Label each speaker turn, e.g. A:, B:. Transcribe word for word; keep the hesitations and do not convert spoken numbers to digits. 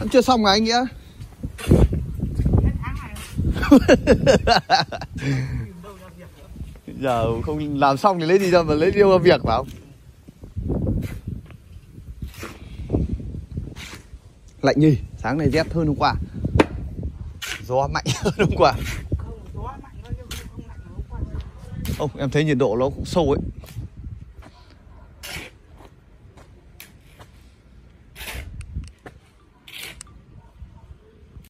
A: vẫn chưa xong à anh Nghĩa? Giờ không làm xong thì lấy gì ra mà lấy đâu ra việc phải không? Lạnh nhỉ, sáng nay rét hơn hôm qua. Gió mạnh hơn hôm qua. Không, em thấy nhiệt độ nó cũng sâu ấy.